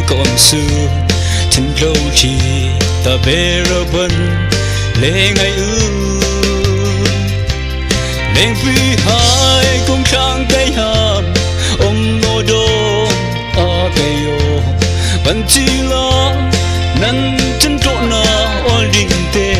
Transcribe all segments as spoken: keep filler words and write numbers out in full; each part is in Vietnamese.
còn xưa chân lâu chỉ ta về rồi bần lệ ngày ư lên vì hai cũng chẳng cái hàm ông nô đô ở cây ô vẫn chỉ là năn chân trộn na ôi đình tê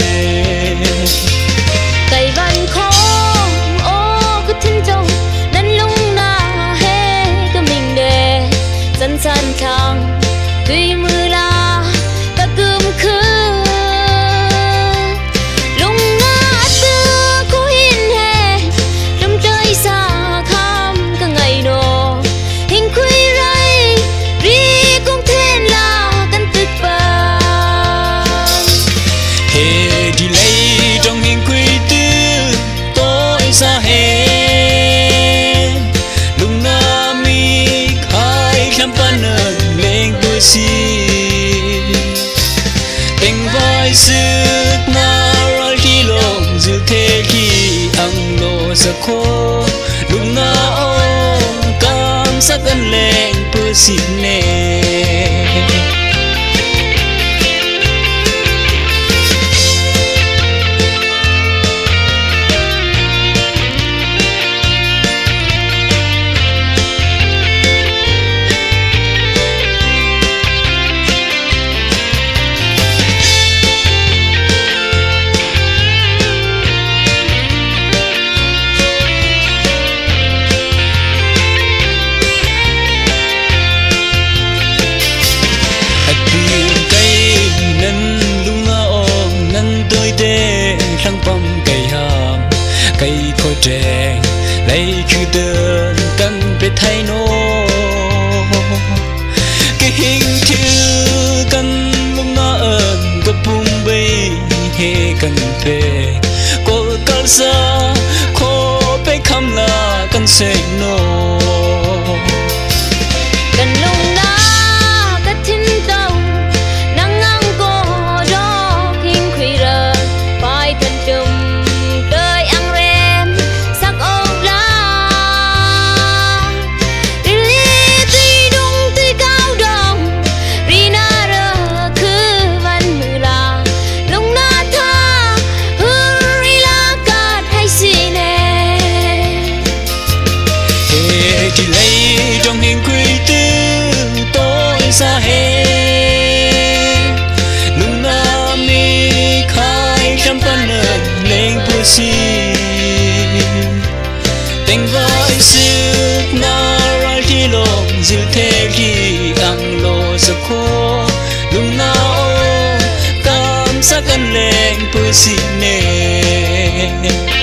cây văn khó ô cứ thiên châu năn lung na he cứ mình đề dân gian thang tuy mưa la ta cơm khứ lung na tư cố hiên hè trong trời xa khám cả ngày nọ hình khuy ray ri cũng thiên là căn tức bàn hè đi lấy trong hình khuy tư tối xa hè lung na mi khai khám pan lên tôi xin tình vai sức na rồi khi lòng dự thế khi ăn lô sa khô lung na ô cảm sắc ân lên tôi xin nè trăng bom cây hàm cây khôi trẻ lấy chữ đơn căn về thay nô cái hình chữ căn lúc nó ơn có bung bay he căn về cô căn xa khô bé khăm là căn xe nô gần lung na cất thiên tàu nắng ngang cô đó hình khuy rờ phải thân trùm đời ăn rem sắc ôm lá ri tuy đúng tuy cao đồng ri na rơ cứ văn mưa là lung na tha hư ri la cát hay xì nè hè chỉ lấy trong hình khuy tư tối xa hè lung na mi khai khám pan lên tôi xin tình vai sức na ra khi lòng dự thế khi ăn lô sa khô lung na ô cảm sắc ân lên tôi xin nè